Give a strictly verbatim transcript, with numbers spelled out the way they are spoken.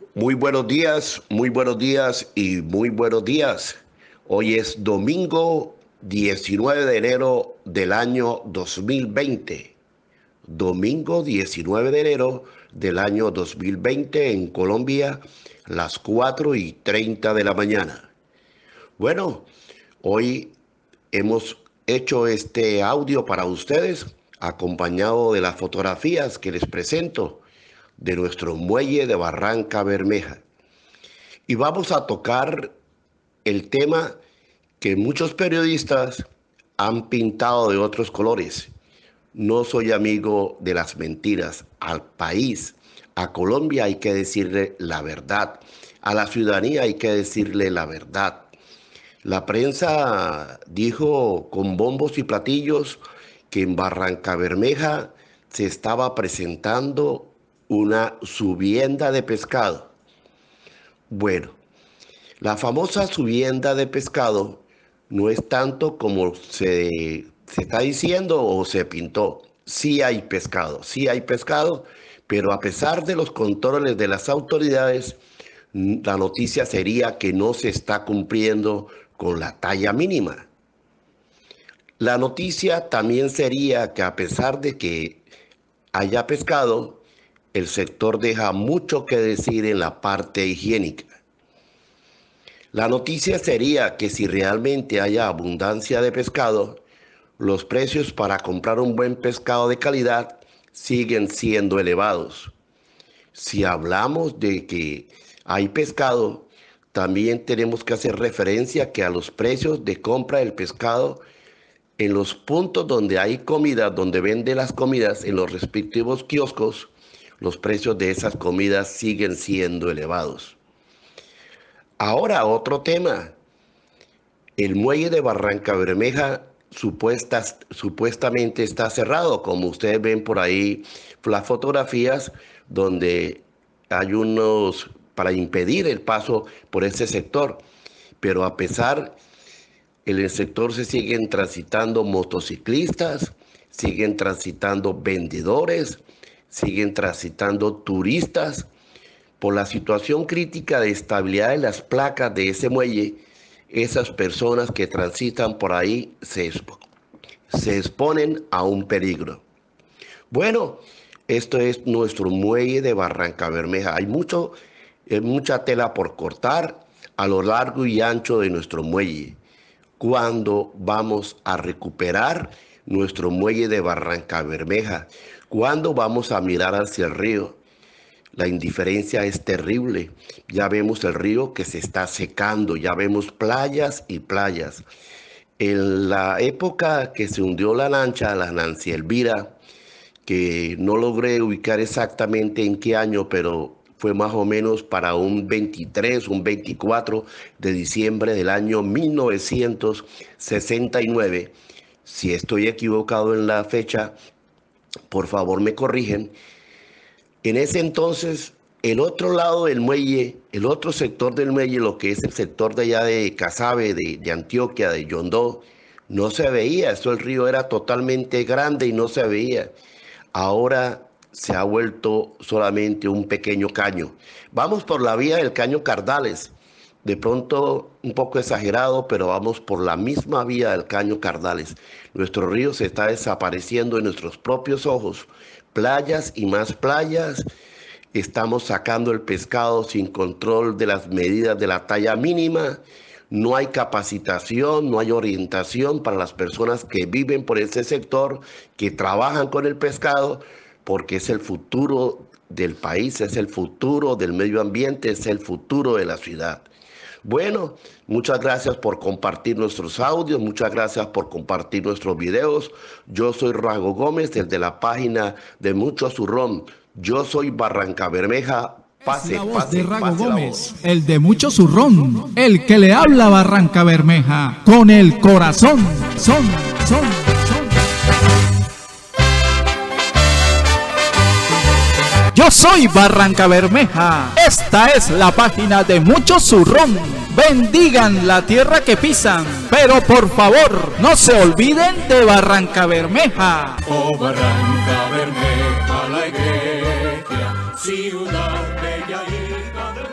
Muy buenos días, muy buenos días y muy buenos días. Hoy es domingo diecinueve de enero del año dos mil veinte. Domingo diecinueve de enero del año dos mil veinte en Colombia, las cuatro y treinta de la mañana. Bueno, hoy hemos hecho este audio para ustedes, acompañado de las fotografías que les presento de nuestro muelle de Barranca Bermeja. Y vamos a tocar el tema que muchos periodistas han pintado de otros colores. No soy amigo de las mentiras. Al país, a Colombia hay que decirle la verdad. A la ciudadanía hay que decirle la verdad. La prensa dijo con bombos y platillos que en Barranca Bermeja se estaba presentando una subienda de pescado. Bueno, la famosa subienda de pescado no es tanto como se, se está diciendo o se pintó. Sí hay pescado, sí hay pescado, pero a pesar de los controles de las autoridades, la noticia sería que no se está cumpliendo con la talla mínima. La noticia también sería que a pesar de que haya pescado, el sector deja mucho que decir en la parte higiénica. La noticia sería que si realmente haya abundancia de pescado, los precios para comprar un buen pescado de calidad siguen siendo elevados. Si hablamos de que hay pescado, también tenemos que hacer referencia que a los precios de compra del pescado en los puntos donde hay comida, donde venden las comidas en los respectivos kioscos, los precios de esas comidas siguen siendo elevados. Ahora otro tema. El muelle de Barranca Bermeja supuestas, supuestamente está cerrado, como ustedes ven por ahí las fotografías donde hay unos para impedir el paso por ese sector. Pero a pesar, en el sector se siguen transitando motociclistas, siguen transitando vendedores, siguen transitando turistas. Por la situación crítica de estabilidad de las placas de ese muelle, esas personas que transitan por ahí se, expo se exponen a un peligro. Bueno, esto es nuestro muelle de Barranca Bermeja. Hay mucho, eh, mucha tela por cortar a lo largo y ancho de nuestro muelle. ¿Cuándo vamos a recuperar nuestro muelle de Barranca Bermeja? ¿Cuándo vamos a mirar hacia el río? La indiferencia es terrible. Ya vemos el río que se está secando, ya vemos playas y playas. En la época que se hundió la lancha, la Nancy Elvira, que no logré ubicar exactamente en qué año, pero fue más o menos para un veintitrés, un veinticuatro de diciembre del año mil novecientos sesenta y nueve. Si estoy equivocado en la fecha, por favor me corrigen. En ese entonces, el otro lado del muelle, el otro sector del muelle, lo que es el sector de allá de Casabe, de, de Antioquia, de Yondó, no se veía. Eso, el río era totalmente grande y no se veía. Ahora se ha vuelto solamente un pequeño caño. Vamos por la vía del caño Cardales. De pronto un poco exagerado, pero vamos por la misma vía del caño Cardales. Nuestro río se está desapareciendo en nuestros propios ojos. Playas y más playas. Estamos sacando el pescado sin control de las medidas de la talla mínima. No hay capacitación, no hay orientación para las personas que viven por ese sector, que trabajan con el pescado, porque es el futuro del país, es el futuro del medio ambiente, es el futuro de la ciudad. Bueno, muchas gracias por compartir nuestros audios, muchas gracias por compartir nuestros videos. Yo soy Rago Gómez, desde la página de Mucho Zurrón. Yo soy Barranca Bermeja. Pase, es la voz pase, de Rago pase Gómez, el de Mucho Zurrón, el que le habla a Barranca Bermeja, con el corazón, son, son, son. Yo soy Barranca Bermeja, esta es la página de Mucho Zurrón. Bendigan la tierra que pisan, pero por favor, no se olviden de Barranca Bermeja. Oh Barranca Bermeja, la iglesia, ciudad bella y llega de